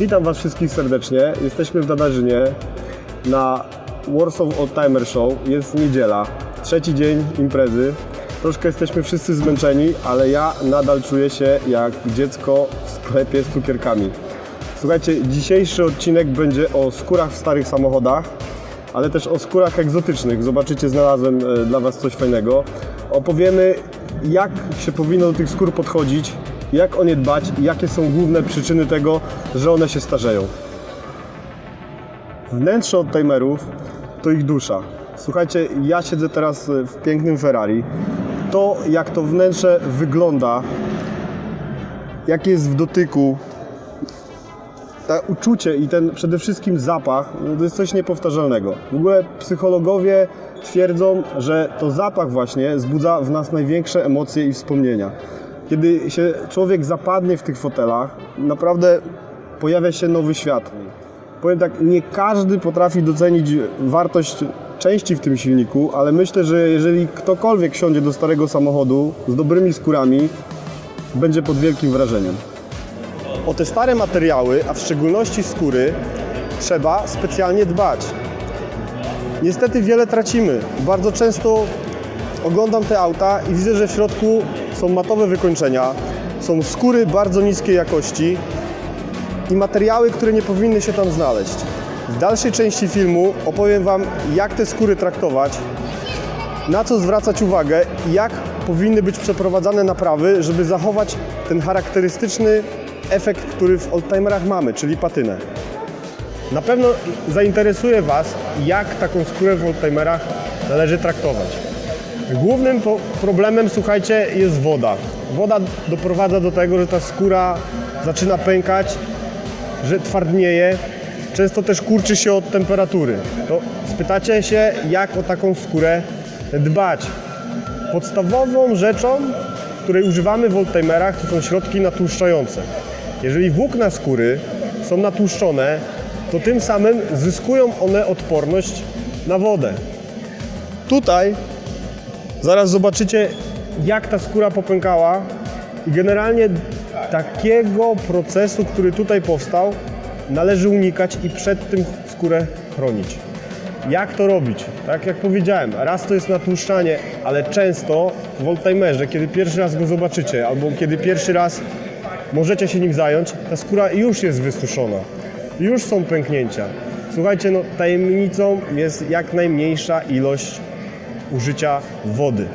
Witam Was wszystkich serdecznie. Jesteśmy w Nadarzynie na Warsaw Oldtimer Show. Jest niedziela, trzeci dzień imprezy. Troszkę jesteśmy wszyscy zmęczeni, ale ja nadal czuję się jak dziecko w sklepie z cukierkami. Słuchajcie, dzisiejszy odcinek będzie o skórach w starych samochodach, ale też o skórach egzotycznych. Zobaczycie, znalazłem dla Was coś fajnego. Opowiemy, jak się powinno do tych skór podchodzić, jak o nie dbać i jakie są główne przyczyny tego, że one się starzeją. Wnętrze oldtimerów to ich dusza. Słuchajcie, ja siedzę teraz w pięknym Ferrari. To, jak to wnętrze wygląda, jak jest w dotyku, to uczucie i ten przede wszystkim zapach, to jest coś niepowtarzalnego. W ogóle psychologowie twierdzą, że to zapach właśnie wzbudza w nas największe emocje i wspomnienia. Kiedy się człowiek zapadnie w tych fotelach, naprawdę pojawia się nowy świat. Powiem tak, nie każdy potrafi docenić wartość części w tym silniku, ale myślę, że jeżeli ktokolwiek wsiądzie do starego samochodu z dobrymi skórami, będzie pod wielkim wrażeniem. O te stare materiały, a w szczególności skóry, trzeba specjalnie dbać. Niestety wiele tracimy. Bardzo często oglądam te auta i widzę, że w środku są matowe wykończenia, są skóry bardzo niskiej jakości i materiały, które nie powinny się tam znaleźć. W dalszej części filmu opowiem Wam, jak te skóry traktować, na co zwracać uwagę i jak powinny być przeprowadzane naprawy, żeby zachować ten charakterystyczny efekt, który w oldtimerach mamy, czyli patynę. Na pewno zainteresuje Was, jak taką skórę w oldtimerach należy traktować. Głównym problemem, słuchajcie, jest woda. Woda doprowadza do tego, że ta skóra zaczyna pękać, że twardnieje, często też kurczy się od temperatury. To spytacie się, jak o taką skórę dbać. Podstawową rzeczą, której używamy w oldtimerach, to są środki natłuszczające. Jeżeli włókna skóry są natłuszczone, to tym samym zyskują one odporność na wodę. Tutaj zaraz zobaczycie, jak ta skóra popękała i generalnie takiego procesu, który tutaj powstał, należy unikać i przed tym skórę chronić. Jak to robić? Tak jak powiedziałem, raz to jest natłuszczanie, ale często w oldtimerze, kiedy pierwszy raz go zobaczycie albo kiedy pierwszy raz możecie się nim zająć, ta skóra już jest wysuszona, już są pęknięcia. Słuchajcie, no, tajemnicą jest jak najmniejsza ilość użycia wody.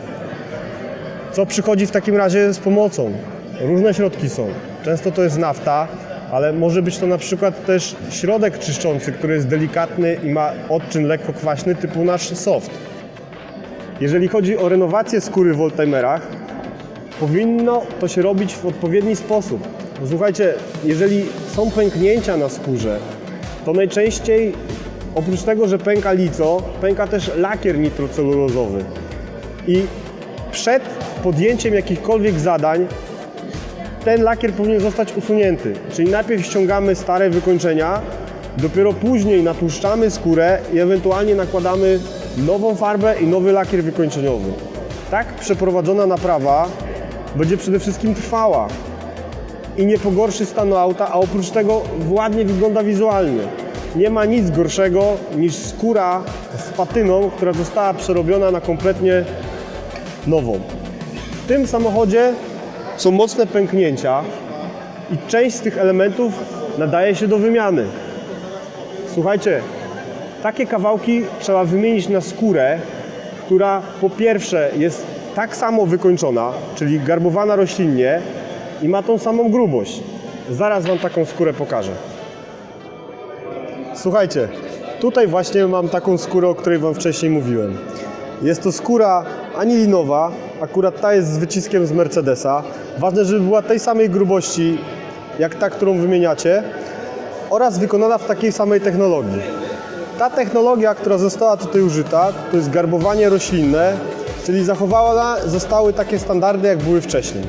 Co przychodzi w takim razie z pomocą? Różne środki są. Często to jest nafta, ale może być to na przykład też środek czyszczący, który jest delikatny i ma odczyn lekko kwaśny, typu nasz soft. Jeżeli chodzi o renowację skóry w oldtimerach, powinno to się robić w odpowiedni sposób. Słuchajcie, jeżeli są pęknięcia na skórze, to najczęściej oprócz tego, że pęka lico, pęka też lakier nitrocelulozowy. I przed podjęciem jakichkolwiek zadań ten lakier powinien zostać usunięty. Czyli najpierw ściągamy stare wykończenia, dopiero później natłuszczamy skórę i ewentualnie nakładamy nową farbę i nowy lakier wykończeniowy. Tak przeprowadzona naprawa będzie przede wszystkim trwała i nie pogorszy stanu auta, a oprócz tego ładnie wygląda wizualnie. Nie ma nic gorszego niż skóra z patyną, która została przerobiona na kompletnie nową. W tym samochodzie są mocne pęknięcia i część z tych elementów nadaje się do wymiany. Słuchajcie, takie kawałki trzeba wymienić na skórę, która po pierwsze jest tak samo wykończona, czyli garbowana roślinnie i ma tą samą grubość. Zaraz Wam taką skórę pokażę. Słuchajcie, tutaj właśnie mam taką skórę, o której Wam wcześniej mówiłem. Jest to skóra anilinowa, akurat ta jest z wyciskiem z Mercedesa. Ważne, żeby była tej samej grubości jak ta, którą wymieniacie, oraz wykonana w takiej samej technologii. Ta technologia, która została tutaj użyta, to jest garbowanie roślinne, czyli zostały takie standardy, jak były wcześniej.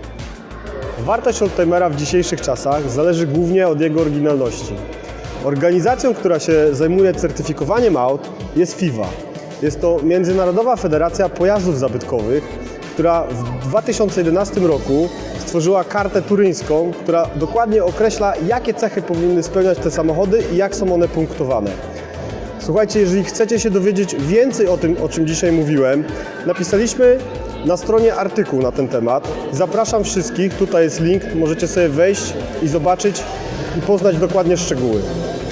Wartość oldtimera w dzisiejszych czasach zależy głównie od jego oryginalności. Organizacją, która się zajmuje certyfikowaniem aut, jest FIWA. Jest to Międzynarodowa Federacja Pojazdów Zabytkowych, która w 2011 roku stworzyła kartę turyńską, która dokładnie określa, jakie cechy powinny spełniać te samochody i jak są one punktowane. Słuchajcie, jeżeli chcecie się dowiedzieć więcej o tym, o czym dzisiaj mówiłem, napisaliśmy na stronie artykuł na ten temat. Zapraszam wszystkich, tutaj jest link, możecie sobie wejść i zobaczyć i poznać dokładnie szczegóły.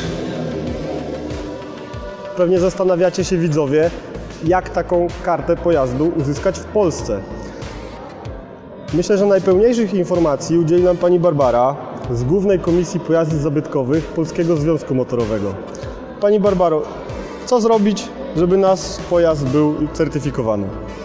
Pewnie zastanawiacie się, widzowie, jak taką kartę pojazdu uzyskać w Polsce. Myślę, że najpełniejszych informacji udzieli nam pani Barbara z Głównej Komisji Pojazdów Zabytkowych Polskiego Związku Motorowego. Pani Barbaro, co zrobić, żeby nasz pojazd był certyfikowany?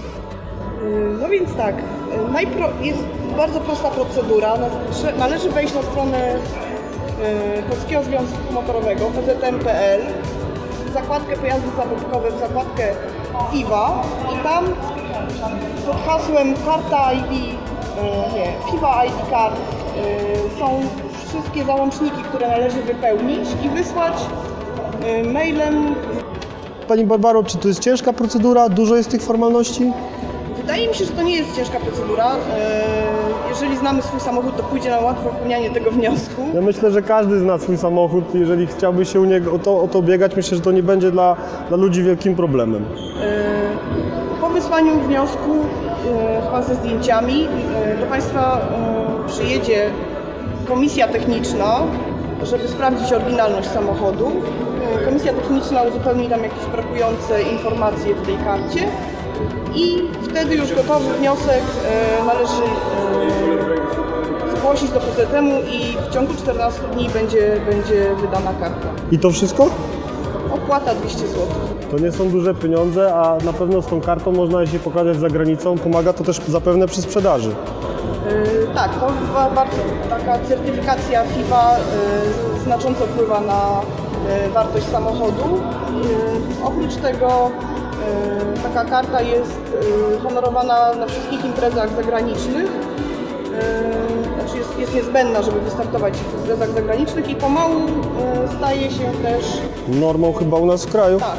No więc tak, jest bardzo prosta procedura. Należy wejść na stronę Polskiego Związku Motorowego, pzm.pl, w zakładkę pojazdy zabytkowe, w zakładkę FIWA i tam pod hasłem karta ID, FIWA ID Card są wszystkie załączniki, które należy wypełnić i wysłać mailem. Pani Barbaro, czy to jest ciężka procedura? Dużo jest tych formalności? Wydaje mi się, że to nie jest ciężka procedura. Jeżeli znamy swój samochód, to pójdzie nam łatwo wypełnianie tego wniosku. Ja myślę, że każdy zna swój samochód. Jeżeli chciałby się u niego o to biegać, myślę, że to nie będzie dla ludzi wielkim problemem. Po wysłaniu wniosku, chyba ze zdjęciami, do Państwa przyjedzie komisja techniczna, żeby sprawdzić oryginalność samochodu. Komisja techniczna uzupełni tam jakieś brakujące informacje w tej karcie i wtedy już gotowy wniosek należy zgłosić do PZM-u i w ciągu 14 dni będzie wydana karta. I to wszystko? Opłata 200 zł. To nie są duże pieniądze, a na pewno z tą kartą można się pokazać za granicą. Pomaga to też zapewne przy sprzedaży. Tak, to bardzo, taka certyfikacja FIWA znacząco wpływa na wartość samochodu. Oprócz tego taka karta jest honorowana na wszystkich imprezach zagranicznych. Znaczy jest niezbędna, żeby wystartować w imprezach zagranicznych i pomału staje się też normą chyba u nas w kraju. Tak.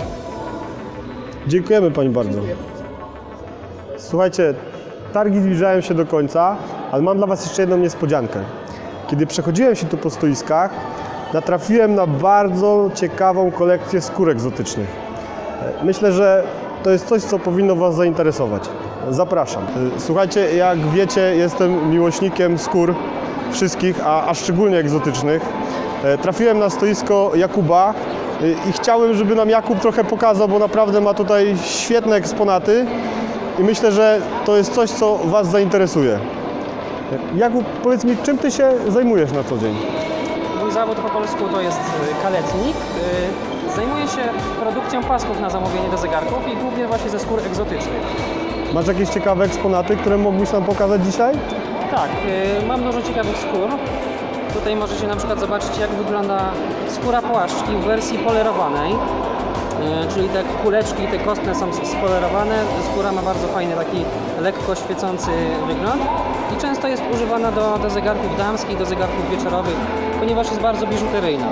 Dziękujemy pani bardzo. Dziękuję. Słuchajcie, targi zbliżają się do końca, ale mam dla was jeszcze jedną niespodziankę. Kiedy przechodziłem się tu po stoiskach, natrafiłem na bardzo ciekawą kolekcję skór egzotycznych. Myślę, że to jest coś, co powinno was zainteresować. Zapraszam. Słuchajcie, jak wiecie, jestem miłośnikiem skór wszystkich, a szczególnie egzotycznych. Trafiłem na stoisko Jakuba i chciałem, żeby nam Jakub trochę pokazał, bo naprawdę ma tutaj świetne eksponaty i myślę, że to jest coś, co was zainteresuje. Jakub, powiedz mi, czym ty się zajmujesz na co dzień? Mój zawód po polsku to jest kaletnik. Zajmuję się produkcją pasków na zamówienie do zegarków i głównie właśnie ze skór egzotycznych. Masz jakieś ciekawe eksponaty, które mógłbyś nam pokazać dzisiaj? Tak, mam dużo ciekawych skór. Tutaj możecie na przykład zobaczyć, jak wygląda skóra płaszczki w wersji polerowanej. Czyli te kuleczki, te kostne są spolerowane. Skóra ma bardzo fajny, taki lekko świecący wygląd i często jest używana do zegarków damskich, do zegarków wieczorowych, ponieważ jest bardzo biżuteryjna.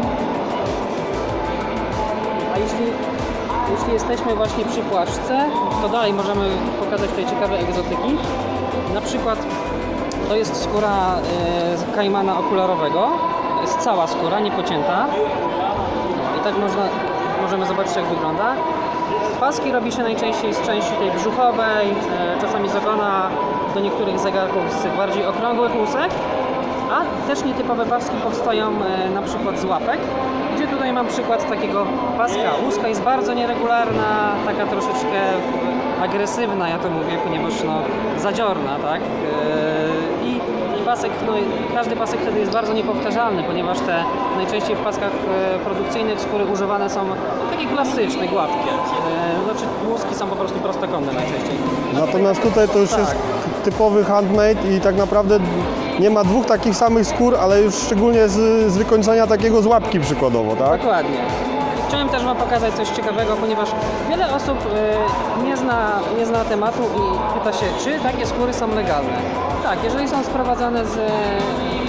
A jeśli jesteśmy właśnie przy płaszczce, to dalej możemy pokazać tutaj ciekawe egzotyki. Na przykład to jest skóra kajmana okularowego. To jest cała skóra, nie pocięta. I tak możemy zobaczyć, jak wygląda. Paski robi się najczęściej z części tej brzuchowej, czasami z ogona, do niektórych zegarków z tych bardziej okrągłych łusek. A też nietypowe paski powstają na przykład z łapek, gdzie tutaj mam przykład takiego paska. Łuska jest bardzo nieregularna, taka troszeczkę agresywna, ja to mówię, ponieważ zadziorna, tak? I pasek, każdy pasek wtedy jest bardzo niepowtarzalny, ponieważ te najczęściej w paskach produkcyjnych skóry używane są takie klasyczne, gładkie. Znaczy łuski są po prostu prostokątne najczęściej. Natomiast tutaj to już jest typowy handmade i tak naprawdę nie ma dwóch takich samych skór, ale już szczególnie z wykończenia takiego z łapki przykładowo, tak? Dokładnie. Chciałem też wam pokazać coś ciekawego, ponieważ wiele osób nie zna tematu i pyta się, czy takie skóry są legalne. Tak, jeżeli są sprowadzane z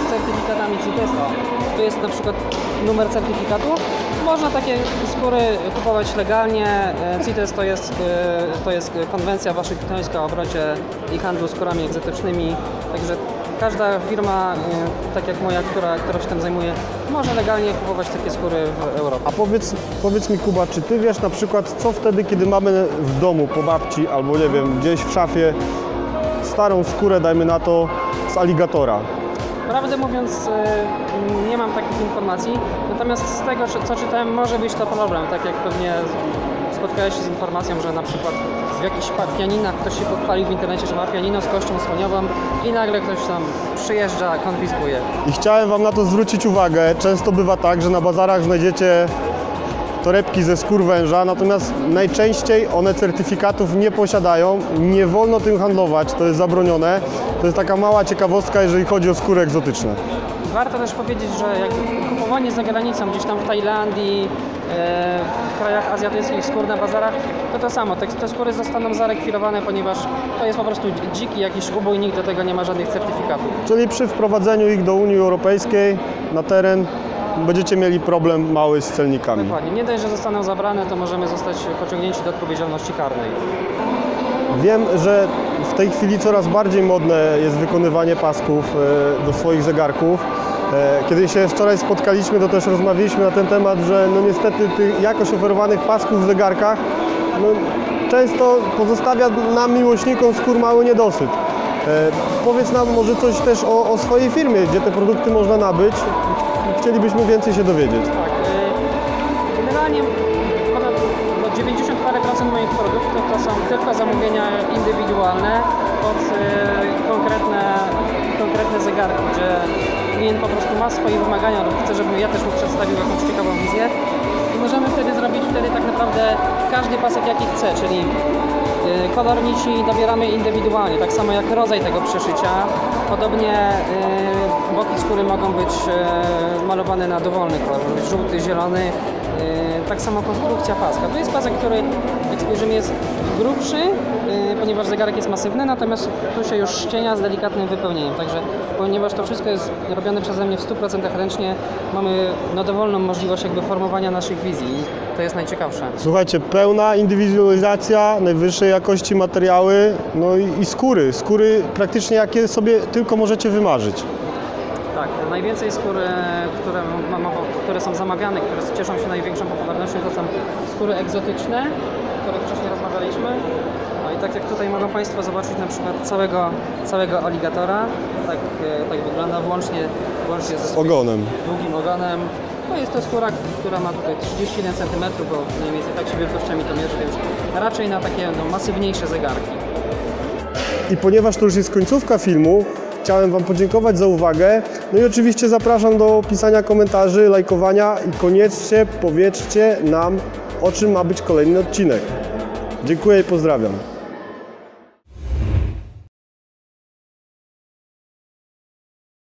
certyfikatami CITES. Tu jest na przykład numer certyfikatu. Można takie skóry kupować legalnie. CITES to jest konwencja waszyngtońska o obrocie i handlu skórami egzotycznymi. Także każda firma, tak jak moja, która się tym zajmuje, może legalnie kupować takie skóry w Europie. A powiedz mi, Kuba, czy ty wiesz na przykład, co wtedy, kiedy mamy w domu po babci albo nie wiem, gdzieś w szafie starą skórę, dajmy na to, z aligatora? Prawdę mówiąc, nie mam takich informacji, natomiast z tego, co czytałem, może być to problem, tak jak pewnie spotkałeś się z informacją, że na przykład w jakichś pianinach ktoś się pochwalił w internecie, że ma pianino z kością słoniową i nagle ktoś tam przyjeżdża, konfiskuje. I chciałem wam na to zwrócić uwagę. Często bywa tak, że na bazarach znajdziecie torebki ze skór węża, natomiast najczęściej one certyfikatów nie posiadają. Nie wolno tym handlować, to jest zabronione. To jest taka mała ciekawostka, jeżeli chodzi o skóry egzotyczne. Warto też powiedzieć, że jak kupowanie za granicą, gdzieś tam w Tajlandii, w krajach azjatyckich skór na bazarach, to samo. Te skóry zostaną zarekwirowane, ponieważ to jest po prostu dziki jakiś ubój, nikt do tego nie ma żadnych certyfikatów. Czyli przy wprowadzeniu ich do Unii Europejskiej na teren będziecie mieli problem mały z celnikami. Dokładnie. Nie dość, że zostaną zabrane, to możemy zostać pociągnięci do odpowiedzialności karnej. Wiem, że w tej chwili coraz bardziej modne jest wykonywanie pasków do swoich zegarków. Kiedy się wczoraj spotkaliśmy, to też rozmawialiśmy na ten temat, że no niestety tych jakość oferowanych pasków w zegarkach często pozostawia nam, miłośnikom skór, mały niedosyt. Powiedz nam może coś też o swojej firmie, gdzie te produkty można nabyć. Chcielibyśmy więcej się dowiedzieć. Tak, generalnie ponad 90 parę procent moich produktów to są tylko zamówienia indywidualne pod konkretne zegarki, gdzie klient po prostu ma swoje wymagania lub chce, żebym ja też mu przedstawił jakąś ciekawą wizję. I możemy wtedy zrobić tak naprawdę każdy pasek jaki chce, czyli kolor nici dobieramy indywidualnie, tak samo jak rodzaj tego przeszycia. Podobnie boki skóry mogą być malowane na dowolny kolor, może być żółty, zielony. Tak samo konstrukcja paska. To jest pasek, który jak spojrzymy jest grubszy, ponieważ zegarek jest masywny, natomiast tu się już ścienia z delikatnym wypełnieniem. Także ponieważ to wszystko jest robione przeze mnie w 100% ręcznie, mamy dowolną możliwość jakby formowania naszych wizji. To jest najciekawsze. Słuchajcie, pełna indywidualizacja, najwyższej jakości materiały, no i skóry. Skóry praktycznie jakie sobie tylko możecie wymarzyć. Tak, najwięcej skór, które są zamawiane, które cieszą się największą popularnością, to są skóry egzotyczne, o których wcześniej rozmawialiśmy. No i tak jak tutaj mogą Państwo zobaczyć na przykład całego aligatora, tak wygląda włącznie ze Ogonem. długim ogonem. No jest to skóra, która ma tutaj 31 cm, bo mniej więcej tak się wielkościami to mierzy, więc raczej na takie masywniejsze zegarki. I ponieważ to już jest końcówka filmu, chciałem wam podziękować za uwagę. No i oczywiście zapraszam do pisania komentarzy, lajkowania i koniecznie powiedzcie nam, o czym ma być kolejny odcinek. Dziękuję i pozdrawiam.